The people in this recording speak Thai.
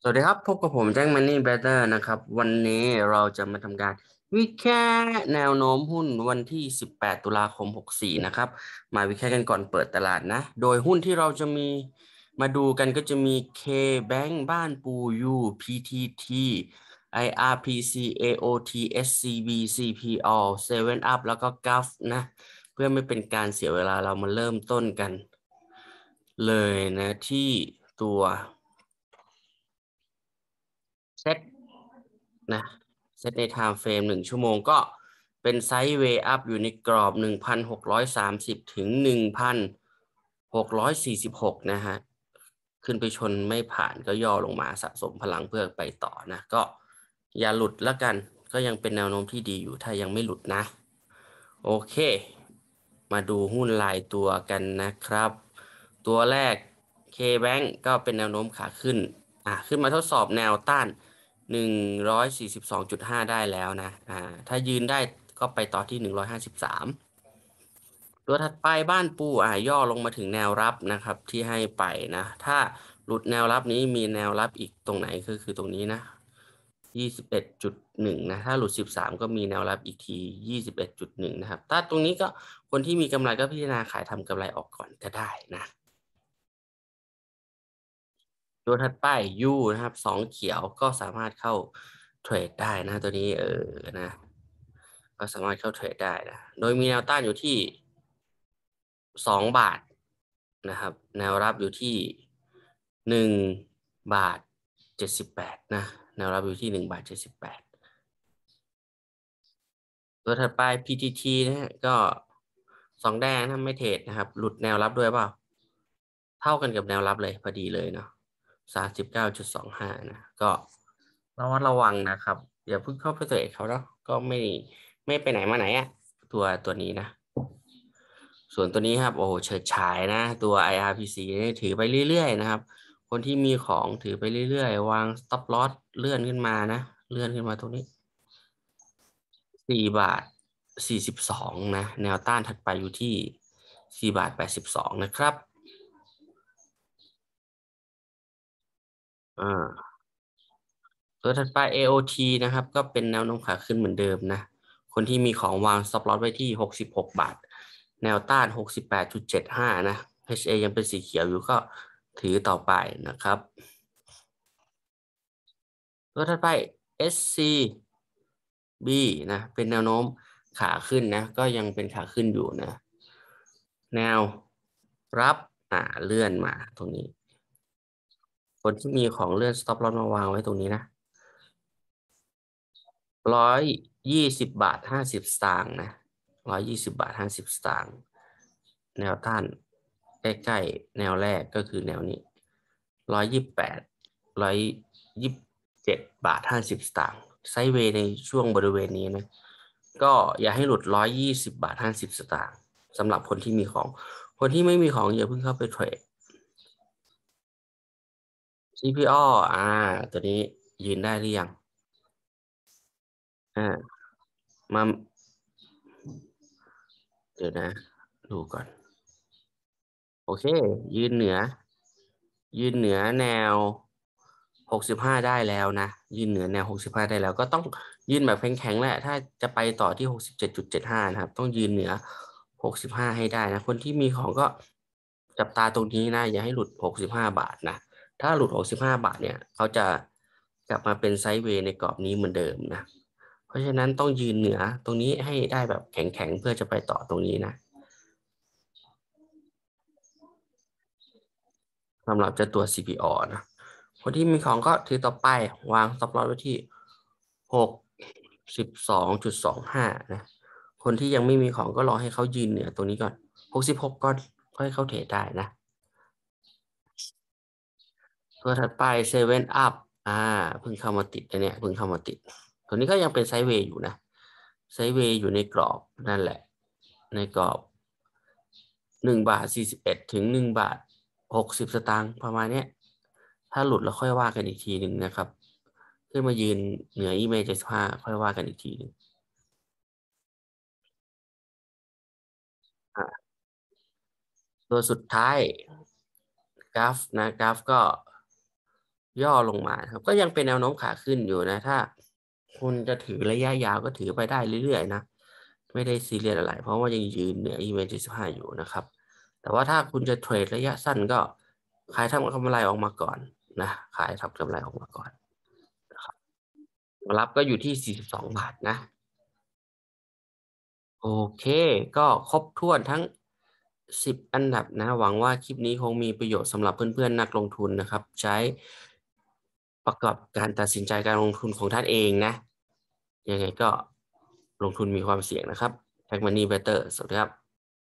สวัสดีครับพบกับผมแจ็คมันนี่เบเตอร์นะครับวันนี้เราจะมาทำการวิเคราะห์แนวโน้มหุ้นวันที่18ตุลาคม64นะครับมาวิเคราะห์กันก่อนเปิดตลาดนะโดยหุ้นที่เราจะมีมาดูกันก็จะมี K-Bank บ้านปูยู PTT IRPC AOT SCB CPO 7 Up แล้วก็ Gulf นะเพื่อไม่เป็นการเสียเวลาเรามาเริ่มต้นกันเลยนะที่ตัวเซ็ต นะเซตใน time frame 1 ชั่วโมงก็เป็นไซด์เวย์อัพอยู่ในกรอบ1,630ถึง1,646นะฮะขึ้นไปชนไม่ผ่านก็ย่อลงมาสะสมพลังเพื่อไปต่อนะก็อย่าหลุดแล้วกันก็ยังเป็นแนวโน้มที่ดีอยู่ถ้ายังไม่หลุดนะโอเคมาดูหุ้นรายตัวกันนะครับตัวแรก K-Bank ก็เป็นแนวโน้มขาขึ้นขึ้นมาทดสอบแนวต้าน142.5ได้แล้วนะถ้ายืนได้ก็ไปต่อที่153ตัวถัดไปบ้านปูย่อลงมาถึงแนวรับนะครับที่ให้ไปนะถ้าหลุดแนวรับนี้มีแนวรับอีกตรงไหนคือตรงนี้นะ21.1นะถ้าหลุด13ก็มีแนวรับอีกที21.1นะครับถ้าตรงนี้ก็คนที่มีกำไรก็พิจารณาขายทำกำไรออกก่อนก็ได้นะตัวถัดไปยูนะครับ2 เขียวก็สามารถเข้าเทรดได้นะตัวนี้นะก็สามารถเข้าเทรดได้นะโดยมีแนวต้านอยู่ที่2 บาทนะครับแนวรับอยู่ที่1 บาท 78นะแนวรับอยู่ที่1 บาท 78ตัวถัดไป PTT นะฮะก็2 แดงนะไม่เทรดนะครับหลุดแนวรับด้วยเปล่าเท่ากันกับแนวรับเลยพอดีเลยเนาะ39.25นะก็ระมัดระวังนะครับอย่าเพิ่งเข้าไปเทรดเขาเนาะก็ไม่ไปไหนมาไหนอะตัวนี้นะส่วนตัวนี้ครับโอ้โหเฉิดฉายนะตัว IRPC นี่ถือไปเรื่อยๆนะครับคนที่มีของถือไปเรื่อยๆวาง stop loss เลื่อนขึ้นมานะเลื่อนขึ้นมาตรงนี้ 4 บาท 42นะแนวต้านถัดไปอยู่ที่4 บาท 82นะครับอ่าตัวถัดไป AOT นะครับก็เป็นแนวโน้มขาขึ้นเหมือนเดิมนะคนที่มีของวาง stop loss ไว้ที่66 บาทแนวต้าน68.75นะ HA ยังเป็นสีเขียวอยู่ก็ถือต่อไปนะครับตัวถัดไป SCB นะเป็นแนวโน้มขาขึ้นนะก็ยังเป็นขาขึ้นอยู่นะแนวรับเลื่อนมาตรงนี้ คนที่มีของเลื่อน stop loss มาวางไว้ตรงนี้นะ120 บาท 50 สตางค์นะ120 บาท 50 สตางค์แนวต้านใกล้ๆแนวแรกก็คือแนวนี้128127 บาท 50 สตางค์ไซด์เวย์ในช่วงบริเวณนี้นะก็อย่าให้หลุด120 บาท 50 สตางค์สำหรับคนที่มีของคนที่ไม่มีของอย่าเพิ่งเข้าไปเทรด CPO ตัวนี้ยืนได้หรือยังอ่ามาเดี๋ยวนะดูก่อนโอเคยืนเหนือยืนเหนือแนว65ได้แล้วนะยืนเหนือแนว65ได้แล้วก็ต้องยืนแบบแข็งๆแหละถ้าจะไปต่อที่67.75นะครับต้องยืนเหนือ65ให้ได้นะคนที่มีของก็จับตาตรงนี้นะอย่าให้หลุด65 บาทนะถ้าหลุด65 บาทเนี่ยเขาจะกลับมาเป็นไซด์เวย์ในกรอบนี้เหมือนเดิมนะเพราะฉะนั้นต้องยืนเหนือตรงนี้ให้ได้แบบแข็งๆเพื่อจะไปต่อตรงนี้นะ สำหรับเจ้าตัว CPO นะคนที่มีของก็ถือต่อไปวาง stop loss ไว้ที่62.25นะคนที่ยังไม่มีของก็รอให้เขายืนเหนือตรงนี้ก่อน66ก็ค่อยเข้าเทรดได้นะตัวถัดไป7 up อ่าเพิ่งเข้ามาติดนะเนี่ยเพิ่งเข้ามาติดตัวนี้ก็ยังเป็นไซด์เวย์อยู่นะไซด์เวย์อยู่ในกรอบนั่นแหละในกรอบ1 บาท 41ถึง1 บาท 60 สตางค์ประมาณเนี้ยถ้าหลุดแล้วค่อยว่ากันอีกทีหนึ่งนะครับขึ้นมายืนเหนืออีเมจ75ค่อยว่ากันอีกทีหนึ่งอ่ะตัวสุดท้ายกราฟนะกราฟก็ย่อลงมาครับก็ยังเป็นแนวโน้มขาขึ้นอยู่นะถ้าคุณจะถือระยะยาวก็ถือไปได้เรื่อยๆนะไม่ได้ซีเรียสอะไรเพราะว่ายังยืนเหนือ EMA 75อยู่นะครับแต่ว่าถ้าคุณจะเทรดระยะสั้นก็ขายทำกำไรออกมาก่อนนะขายทำกำไรออกมาก่อนนะครับรับก็อยู่ที่42 บาทนะโอเคก็ครบถ้วนทั้ง10อันดับนะหวังว่าคลิปนี้คงมีประโยชน์สำหรับเพื่อนๆนักลงทุนนะครับใช้ประกอบการตัดสินใจการลงทุนของท่านเองนะยังไงก็ลงทุนมีความเสี่ยงนะครับ Tag Money Better สวัสดีครับ